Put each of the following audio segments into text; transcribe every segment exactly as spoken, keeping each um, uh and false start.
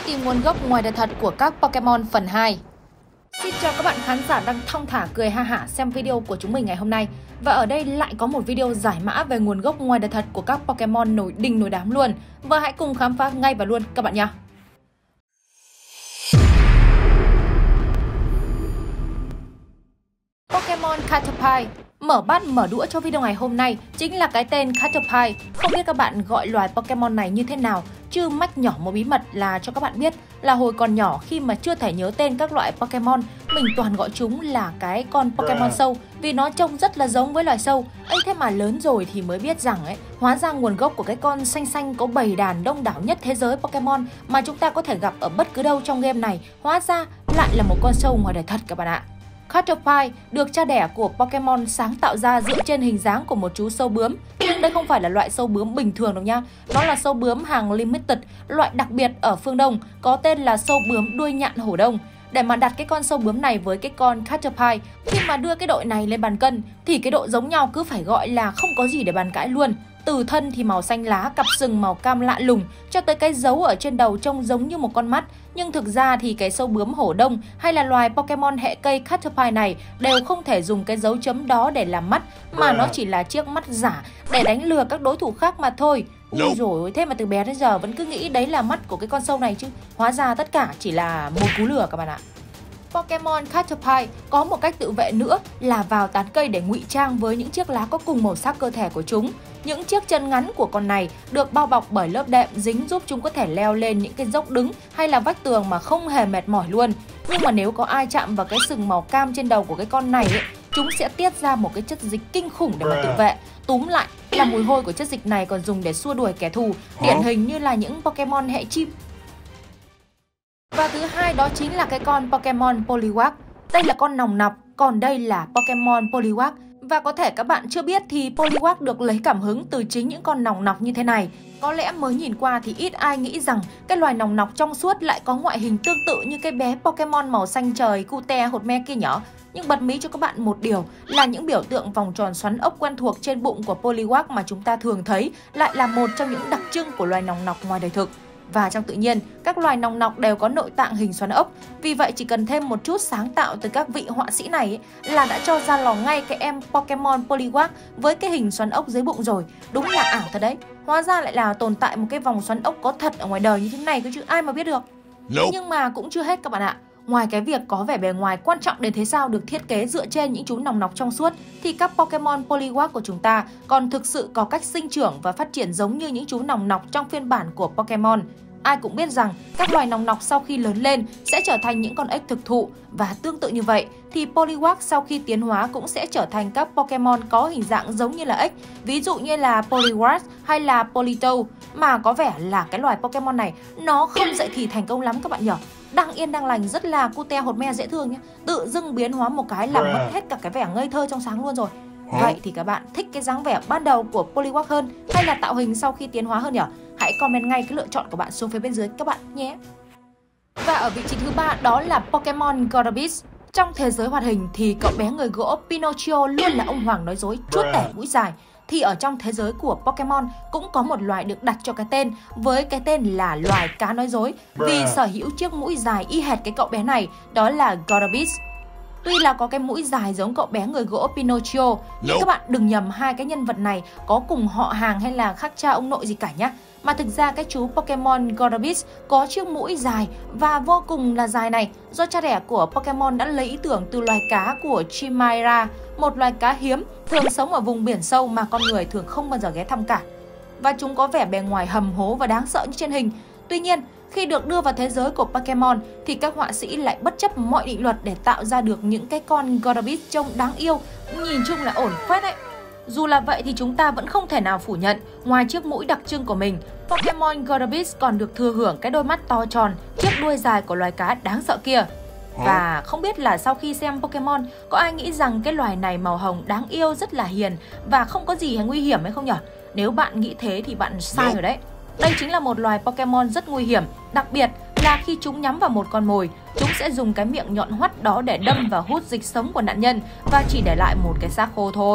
tìm nguồn gốc ngoài đời thật của các Pokemon phần hai. Xin chào các bạn khán giả đang thong thả cười ha hả xem video của chúng mình ngày hôm nay. Và ở đây lại có một video giải mã về nguồn gốc ngoài đời thật của các Pokemon nổi đình nổi đám luôn. Và hãy cùng khám phá ngay và luôn các bạn nhé. Pokemon Caterpie. Mở bát mở đũa cho video ngày hôm nay chính là cái tên Caterpie. Không biết các bạn gọi loài Pokemon này như thế nào, chứ mách nhỏ một bí mật là cho các bạn biết là hồi còn nhỏ khi mà chưa thể nhớ tên các loại Pokemon, mình toàn gọi chúng là cái con Pokemon sâu vì nó trông rất là giống với loài sâu. Ấy thế mà lớn rồi thì mới biết rằng ấy, hóa ra nguồn gốc của cái con xanh xanh có bầy đàn đông đảo nhất thế giới Pokemon mà chúng ta có thể gặp ở bất cứ đâu trong game này, hóa ra lại là một con sâu ngoài đời thật các bạn ạ. Caterpie được cha đẻ của Pokemon sáng tạo ra dựa trên hình dáng của một chú sâu bướm. Nhưng đây không phải là loại sâu bướm bình thường đâu nha. Nó là sâu bướm hàng limited, loại đặc biệt ở phương Đông, có tên là sâu bướm đuôi nhạn hổ đông. Để mà đặt cái con sâu bướm này với cái con Caterpie, khi mà đưa cái đội này lên bàn cân thì cái độ giống nhau cứ phải gọi là không có gì để bàn cãi luôn. Từ thân thì màu xanh lá, cặp sừng màu cam lạ lùng, cho tới cái dấu ở trên đầu trông giống như một con mắt. Nhưng thực ra thì cái sâu bướm hổ đông hay là loài Pokemon hệ cây Caterpie này đều không thể dùng cái dấu chấm đó để làm mắt, mà nó chỉ là chiếc mắt giả để đánh lừa các đối thủ khác mà thôi. Ui dồi ôi, thế mà từ bé đến giờ vẫn cứ nghĩ đấy là mắt của cái con sâu này chứ. Hóa ra tất cả chỉ là một cú lừa các bạn ạ. Pokemon Caterpie có một cách tự vệ nữa là vào tán cây để ngụy trang với những chiếc lá có cùng màu sắc cơ thể của chúng. Những chiếc chân ngắn của con này được bao bọc bởi lớp đệm dính giúp chúng có thể leo lên những cái dốc đứng hay là vách tường mà không hề mệt mỏi luôn. Nhưng mà nếu có ai chạm vào cái sừng màu cam trên đầu của cái con này ấy, chúng sẽ tiết ra một cái chất dịch kinh khủng để mà tự vệ. Túm lại là mùi hôi của chất dịch này còn dùng để xua đuổi kẻ thù, điển hình như là những Pokemon hệ chim. Và thứ hai đó chính là cái con Pokemon Poliwag. Đây là con nòng nọc, còn đây là Pokemon Poliwag. Và có thể các bạn chưa biết thì Poliwag được lấy cảm hứng từ chính những con nòng nọc như thế này. Có lẽ mới nhìn qua thì ít ai nghĩ rằng cái loài nòng nọc trong suốt lại có ngoại hình tương tự như cái bé Pokemon màu xanh trời cute hột me kia nhỏ. Nhưng bật mí cho các bạn một điều là những biểu tượng vòng tròn xoắn ốc quen thuộc trên bụng của Poliwag mà chúng ta thường thấy lại là một trong những đặc trưng của loài nòng nọc ngoài đời thực. Và trong tự nhiên, các loài nòng nọc đều có nội tạng hình xoắn ốc. Vì vậy chỉ cần thêm một chút sáng tạo từ các vị họa sĩ này ấy, là đã cho ra lò ngay cái em Pokemon Poliwag với cái hình xoắn ốc dưới bụng rồi. Đúng là ảo thật đấy. Hóa ra lại là tồn tại một cái vòng xoắn ốc có thật ở ngoài đời như thế này cơ chứ ai mà biết được. Nope. Nhưng mà cũng chưa hết các bạn ạ. Ngoài cái việc có vẻ bề ngoài quan trọng đến thế sao được thiết kế dựa trên những chú nòng nọc trong suốt, thì các Pokemon Poliwag của chúng ta còn thực sự có cách sinh trưởng và phát triển giống như những chú nòng nọc trong phiên bản của Pokemon. Ai cũng biết rằng các loài nòng nọc sau khi lớn lên sẽ trở thành những con ếch thực thụ, và tương tự như vậy thì Poliwag sau khi tiến hóa cũng sẽ trở thành các Pokemon có hình dạng giống như là ếch, ví dụ như là Poliwrath hay là Politoed. Mà có vẻ là cái loài Pokemon này nó không dậy thì thành công lắm các bạn nhỉ. Đang yên đang lành rất là cute hột me dễ thương nhé, tự dưng biến hóa một cái làm mất hết cả cái vẻ ngây thơ trong sáng luôn rồi. Vậy thì các bạn thích cái dáng vẻ ban đầu của Poliwag hơn hay là tạo hình sau khi tiến hóa hơn nhỉ? Hãy comment ngay cái lựa chọn của bạn xuống phía bên dưới các bạn nhé. Và ở vị trí thứ ba đó là Pokemon Gorebyss. Trong thế giới hoạt hình thì cậu bé người gỗ Pinocchio luôn là ông hoàng nói dối chúa tể mũi dài. Thì ở trong thế giới của Pokemon cũng có một loài được đặt cho cái tên với cái tên là loài cá nói dối, vì sở hữu chiếc mũi dài y hệt cái cậu bé này, đó là Gorebyss. Tuy là có cái mũi dài giống cậu bé người gỗ Pinocchio, nhưng các bạn đừng nhầm hai cái nhân vật này có cùng họ hàng hay là khác cha ông nội gì cả nhá. Mà thực ra cái chú Pokemon Gorebyss có chiếc mũi dài và vô cùng là dài này do cha đẻ của Pokemon đã lấy ý tưởng từ loài cá của Chimera, một loài cá hiếm thường sống ở vùng biển sâu mà con người thường không bao giờ ghé thăm cả. Và chúng có vẻ bề ngoài hầm hố và đáng sợ như trên hình. Tuy nhiên, khi được đưa vào thế giới của Pokemon thì các họa sĩ lại bất chấp mọi định luật để tạo ra được những cái con Gorebyss trông đáng yêu, nhìn chung là ổn phết đấy. Dù là vậy thì chúng ta vẫn không thể nào phủ nhận, ngoài chiếc mũi đặc trưng của mình, Pokemon Gorebyss còn được thừa hưởng cái đôi mắt to tròn, chiếc đuôi dài của loài cá đáng sợ kia. Và không biết là sau khi xem Pokemon, có ai nghĩ rằng cái loài này màu hồng đáng yêu, rất là hiền và không có gì nguy hiểm hay không nhỉ? Nếu bạn nghĩ thế thì bạn sai rồi đấy. Đây chính là một loài Pokemon rất nguy hiểm, đặc biệt là khi chúng nhắm vào một con mồi, chúng sẽ dùng cái miệng nhọn hoắt đó để đâm và hút dịch sống của nạn nhân và chỉ để lại một cái xác khô thôi.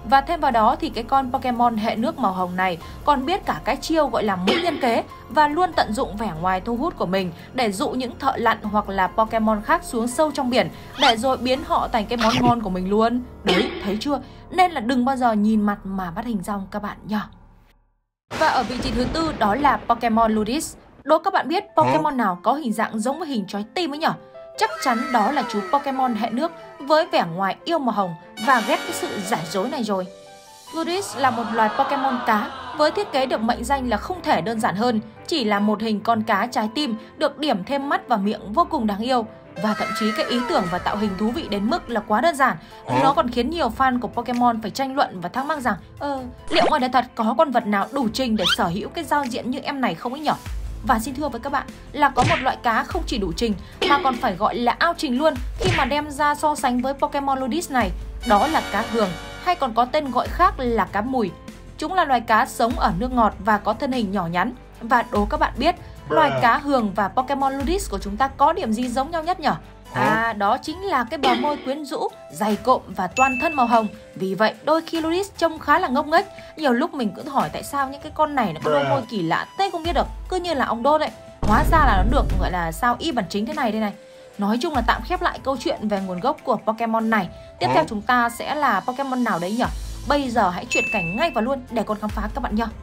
Và thêm vào đó thì cái con Pokemon hệ nước màu hồng này còn biết cả cái chiêu gọi là mũi nhân kế và luôn tận dụng vẻ ngoài thu hút của mình để dụ những thợ lặn hoặc là Pokemon khác xuống sâu trong biển để rồi biến họ thành cái món ngon của mình luôn. Đấy, thấy chưa? Nên là đừng bao giờ nhìn mặt mà bắt hình dong các bạn nhá. Và ở vị trí thứ tư đó là Pokemon Ludis. Đố các bạn biết Pokemon nào có hình dạng giống với hình trái tim ấy nhỉ? Chắc chắn đó là chú Pokemon hệ nước với vẻ ngoài yêu màu hồng và ghét cái sự giả dối này rồi. Ludis là một loài Pokemon cá với thiết kế được mệnh danh là không thể đơn giản hơn, chỉ là một hình con cá trái tim được điểm thêm mắt và miệng vô cùng đáng yêu. Và thậm chí cái ý tưởng và tạo hình thú vị đến mức là quá đơn giản. Nó còn khiến nhiều fan của Pokemon phải tranh luận và thắc mắc rằng Ờ, liệu ngoài đời thật có con vật nào đủ trình để sở hữu cái giao diện như em này không ấy nhỉ? Và xin thưa với các bạn là có một loại cá không chỉ đủ trình mà còn phải gọi là ao trình luôn khi mà đem ra so sánh với Pokemon Ludis này. Đó là cá hường, hay còn có tên gọi khác là cá mùi. Chúng là loài cá sống ở nước ngọt và có thân hình nhỏ nhắn. Và đố các bạn biết, loài cá hường và Pokemon Ludis của chúng ta có điểm gì giống nhau nhất nhỉ? À, đó chính là cái bờ môi quyến rũ, dày cộm và toàn thân màu hồng. Vì vậy đôi khi Ludis trông khá là ngốc nghếch. Nhiều lúc mình cứ hỏi tại sao những cái con này nó có đôi môi kỳ lạ thế không biết được, cứ như là ong đốt đấy. Hóa ra là nó được gọi là sao y bản chính thế này đây này. Nói chung là tạm khép lại câu chuyện về nguồn gốc của Pokemon này. Tiếp theo chúng ta sẽ là Pokemon nào đấy nhỉ? Bây giờ hãy chuyển cảnh ngay vào luôn để còn khám phá các bạn nhé.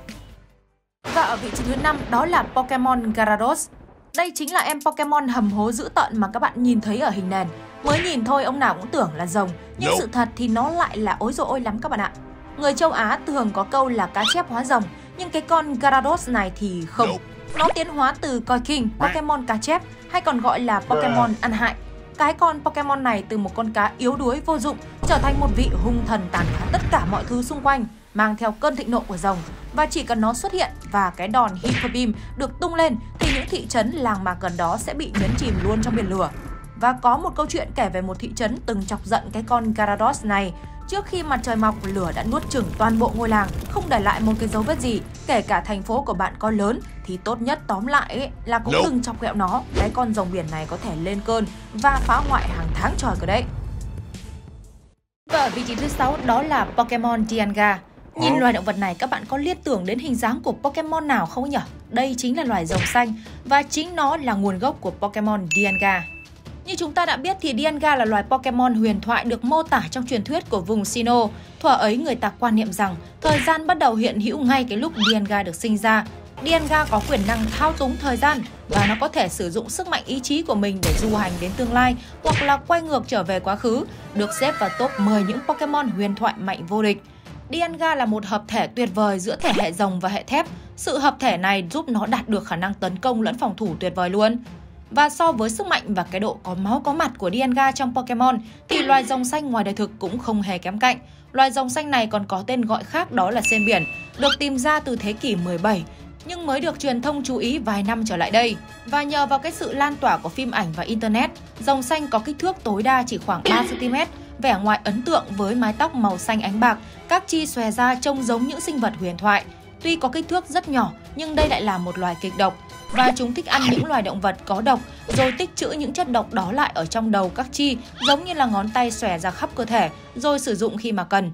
Và ở vị trí thứ năm đó là Pokemon Gyarados. Đây chính là em Pokemon hầm hố dữ tợn mà các bạn nhìn thấy ở hình nền. Mới nhìn thôi ông nào cũng tưởng là rồng, nhưng sự thật thì nó lại là ối dồi ôi lắm các bạn ạ. Người châu Á thường có câu là cá chép hóa rồng, nhưng cái con Gyarados này thì không. Nó tiến hóa từ Koi King, Pokemon cá chép, hay còn gọi là Pokemon ăn hại. Cái con Pokemon này từ một con cá yếu đuối vô dụng trở thành một vị hung thần tàn phá tất cả mọi thứ xung quanh, mang theo cơn thịnh nộ của rồng. Và chỉ cần nó xuất hiện và cái đòn Hyper Beam được tung lên thì những thị trấn làng mạc gần đó sẽ bị nhấn chìm luôn trong biển lửa. Và có một câu chuyện kể về một thị trấn từng chọc giận cái con Gyarados này. Trước khi mặt trời mọc, lửa đã nuốt chửng toàn bộ ngôi làng, không để lại một cái dấu vết gì. Kể cả thành phố của bạn có lớn thì tốt nhất tóm lại ấy, là cũng đừng chọc ghẹo nó. Cái con rồng biển này có thể lên cơn và phá hoại hàng tháng trời cơ đấy. Và ở vị trí thứ sáu đó là Pokemon Dialga. Nhìn loài động vật này các bạn có liên tưởng đến hình dáng của Pokemon nào không nhỉ? Đây chính là loài rồng xanh và chính nó là nguồn gốc của Pokemon Dialga. Như chúng ta đã biết thì Dialga là loài Pokemon huyền thoại được mô tả trong truyền thuyết của vùng Sinnoh. Thuở ấy người ta quan niệm rằng thời gian bắt đầu hiện hữu ngay cái lúc Dialga được sinh ra. Dialga có quyền năng thao túng thời gian và nó có thể sử dụng sức mạnh ý chí của mình để du hành đến tương lai hoặc là quay ngược trở về quá khứ, được xếp vào top mười những Pokemon huyền thoại mạnh vô địch. Dialga là một hợp thể tuyệt vời giữa thể hệ rồng và hệ thép. Sự hợp thể này giúp nó đạt được khả năng tấn công lẫn phòng thủ tuyệt vời luôn. Và so với sức mạnh và cái độ có máu có mặt của Dialga trong Pokemon thì loài rồng xanh ngoài đời thực cũng không hề kém cạnh. Loài rồng xanh này còn có tên gọi khác đó là sen biển, được tìm ra từ thế kỷ mười bảy nhưng mới được truyền thông chú ý vài năm trở lại đây. Và nhờ vào cái sự lan tỏa của phim ảnh và internet, rồng xanh có kích thước tối đa chỉ khoảng ba xăng ti mét, vẻ ngoài ấn tượng với mái tóc màu xanh ánh bạc, các chi xòe ra trông giống những sinh vật huyền thoại. Tuy có kích thước rất nhỏ nhưng đây lại là một loài kịch độc và chúng thích ăn những loài động vật có độc rồi tích trữ những chất độc đó lại ở trong đầu các chi, giống như là ngón tay xòe ra khắp cơ thể rồi sử dụng khi mà cần.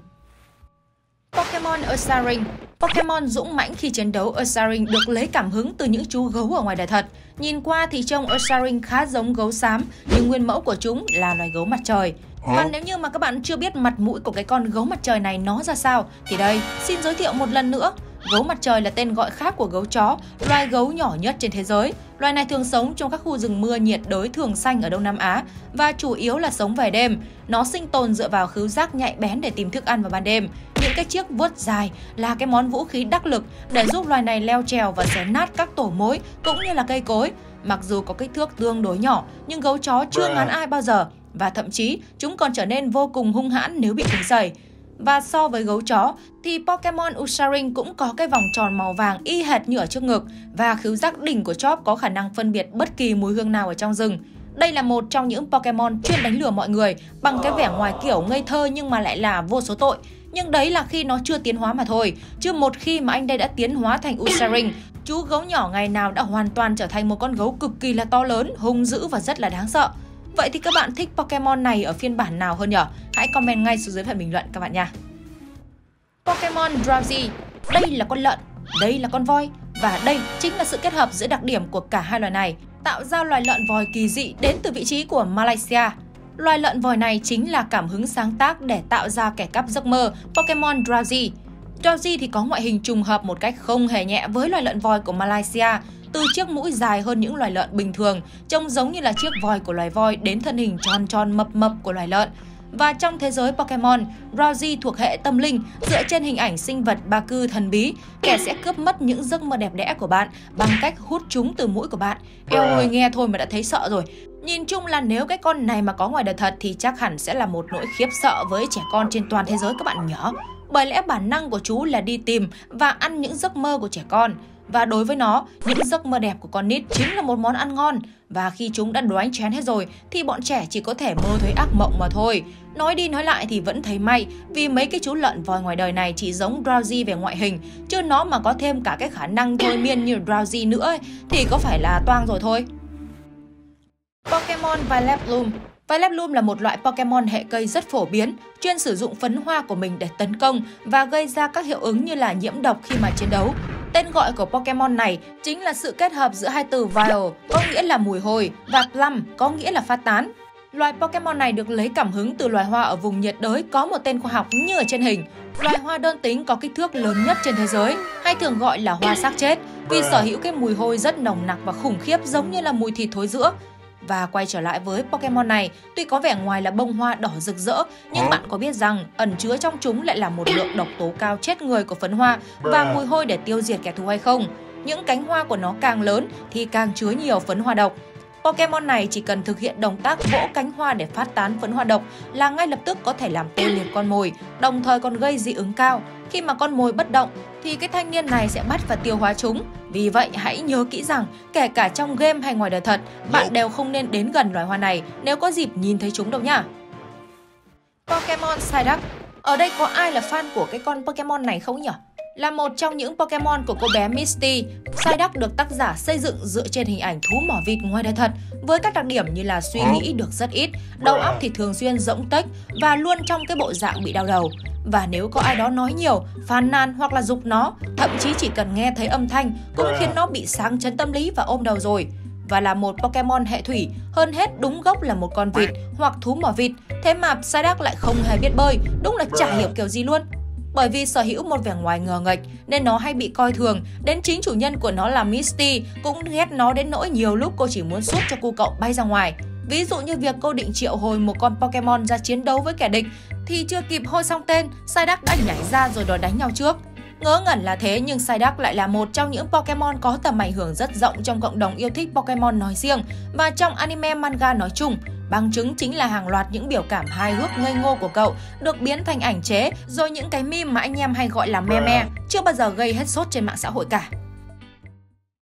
Pokemon Ursaring. Pokemon dũng mãnh khi chiến đấu Ursaring được lấy cảm hứng từ những chú gấu ở ngoài đời thật. Nhìn qua thì trông Ursaring khá giống gấu xám, nhưng nguyên mẫu của chúng là loài gấu mặt trời. Và nếu như mà các bạn chưa biết mặt mũi của cái con gấu mặt trời này nó ra sao thì đây, xin giới thiệu một lần nữa. Gấu mặt trời là tên gọi khác của gấu chó, loài gấu nhỏ nhất trên thế giới. Loài này thường sống trong các khu rừng mưa nhiệt đới thường xanh ở Đông Nam Á và chủ yếu là sống về đêm. Nó sinh tồn dựa vào khứu giác nhạy bén để tìm thức ăn vào ban đêm. Những cái chiếc vuốt dài là cái món vũ khí đắc lực để giúp loài này leo trèo và xé nát các tổ mối cũng như là cây cối. Mặc dù có kích thước tương đối nhỏ nhưng gấu chó chưa ngán ai bao giờ và thậm chí chúng còn trở nên vô cùng hung hãn nếu bị quấy rầy. Và so với gấu chó thì Pokemon Ursaring cũng có cái vòng tròn màu vàng y hệt như ở trước ngực và khứu giác đỉnh của chóp có khả năng phân biệt bất kỳ mùi hương nào ở trong rừng. Đây là một trong những Pokemon chuyên đánh lừa mọi người bằng cái vẻ ngoài kiểu ngây thơ nhưng mà lại là vô số tội. Nhưng đấy là khi nó chưa tiến hóa mà thôi. Chứ một khi mà anh đây đã tiến hóa thành Ursaring, chú gấu nhỏ ngày nào đã hoàn toàn trở thành một con gấu cực kỳ là to lớn, hung dữ và rất là đáng sợ. Vậy thì các bạn thích Pokemon này ở phiên bản nào hơn nhỉ? Hãy comment ngay xuống dưới phần bình luận các bạn nha. Pokemon Drowsy. Đây là con lợn, đây là con voi và đây chính là sự kết hợp giữa đặc điểm của cả hai loài này, tạo ra loài lợn voi kỳ dị đến từ vị trí của Malaysia. Loài lợn voi này chính là cảm hứng sáng tác để tạo ra kẻ cắp giấc mơ Pokemon Drowsy. Drowsy thì có ngoại hình trùng hợp một cách không hề nhẹ với loài lợn voi của Malaysia, từ chiếc mũi dài hơn những loài lợn bình thường, trông giống như là chiếc voi của loài voi đến thân hình tròn tròn mập mập của loài lợn. Và trong thế giới Pokemon, Drowsy thuộc hệ tâm linh, dựa trên hình ảnh sinh vật ba cư thần bí, kẻ sẽ cướp mất những giấc mơ đẹp đẽ của bạn bằng cách hút chúng từ mũi của bạn. Eo ơi, nghe thôi mà đã thấy sợ rồi. Nhìn chung là nếu cái con này mà có ngoài đời thật thì chắc hẳn sẽ là một nỗi khiếp sợ với trẻ con trên toàn thế giới các bạn nhỏ. Bởi lẽ bản năng của chú là đi tìm và ăn những giấc mơ của trẻ con. Và đối với nó, những giấc mơ đẹp của con nít chính là một món ăn ngon. Và khi chúng đã đoán chén hết rồi thì bọn trẻ chỉ có thể mơ thấy ác mộng mà thôi. Nói đi nói lại thì vẫn thấy may, vì mấy cái chú lợn voi ngoài đời này chỉ giống Drowsy về ngoại hình, chứ nó mà có thêm cả cái khả năng thôi miên như Drowsy nữa ấy, thì có phải là toang rồi thôi. Pokemon Violet Bloom. Violet Bloom là một loại Pokemon hệ cây rất phổ biến, chuyên sử dụng phấn hoa của mình để tấn công và gây ra các hiệu ứng như là nhiễm độc khi mà chiến đấu. Tên gọi của Pokemon này chính là sự kết hợp giữa hai từ Vile, có nghĩa là mùi hôi, và Plum, có nghĩa là phát tán. Loài Pokemon này được lấy cảm hứng từ loài hoa ở vùng nhiệt đới có một tên khoa học như ở trên hình. Loài hoa đơn tính có kích thước lớn nhất trên thế giới, hay thường gọi là hoa xác chết, vì sở hữu cái mùi hôi rất nồng nặc và khủng khiếp giống như là mùi thịt thối rữa. Và quay trở lại với Pokemon này, tuy có vẻ ngoài là bông hoa đỏ rực rỡ, nhưng bạn có biết rằng ẩn chứa trong chúng lại là một lượng độc tố cao chết người của phấn hoa và mùi hôi để tiêu diệt kẻ thù hay không? Những cánh hoa của nó càng lớn thì càng chứa nhiều phấn hoa độc. Pokemon này chỉ cần thực hiện động tác vỗ cánh hoa để phát tán phấn hoa độc là ngay lập tức có thể làm tê liệt con mồi, đồng thời còn gây dị ứng cao. Khi mà con mồi bất động thì cái thanh niên này sẽ bắt và tiêu hóa chúng. Vì vậy hãy nhớ kỹ rằng kể cả trong game hay ngoài đời thật, bạn đều không nên đến gần loài hoa này nếu có dịp nhìn thấy chúng đâu nhá. Pokemon Psyduck. Ở đây có ai là fan của cái con Pokemon này không nhỉ? Là một trong những Pokemon của cô bé Misty, Psyduck được tác giả xây dựng dựa trên hình ảnh thú mỏ vịt ngoài đời thật, với các đặc điểm như là suy nghĩ được rất ít, đầu óc thì thường xuyên rỗng tuếch và luôn trong cái bộ dạng bị đau đầu. Và nếu có ai đó nói nhiều, phàn nàn hoặc là giục nó, thậm chí chỉ cần nghe thấy âm thanh cũng khiến nó bị sang chấn tâm lý và ôm đầu rồi. Và là một Pokemon hệ thủy, hơn hết đúng gốc là một con vịt hoặc thú mỏ vịt, thế mà Psyduck lại không hề biết bơi, đúng là chả hiểu kiểu gì luôn. Bởi vì sở hữu một vẻ ngoài ngờ nghệch nên nó hay bị coi thường, đến chính chủ nhân của nó là Misty cũng ghét nó đến nỗi nhiều lúc cô chỉ muốn sút cho cu cậu bay ra ngoài. Ví dụ như việc cô định triệu hồi một con Pokemon ra chiến đấu với kẻ địch thì chưa kịp hô xong tên, Psyduck đã nhảy ra rồi đòi đánh nhau trước. Ngớ ngẩn là thế nhưng Psyduck lại là một trong những Pokemon có tầm ảnh hưởng rất rộng trong cộng đồng yêu thích Pokemon nói riêng và trong anime manga nói chung. Bằng chứng chính là hàng loạt những biểu cảm hài hước ngây ngô của cậu được biến thành ảnh chế, rồi những cái meme mà anh em hay gọi là meme chưa bao giờ gây hết sốt trên mạng xã hội cả.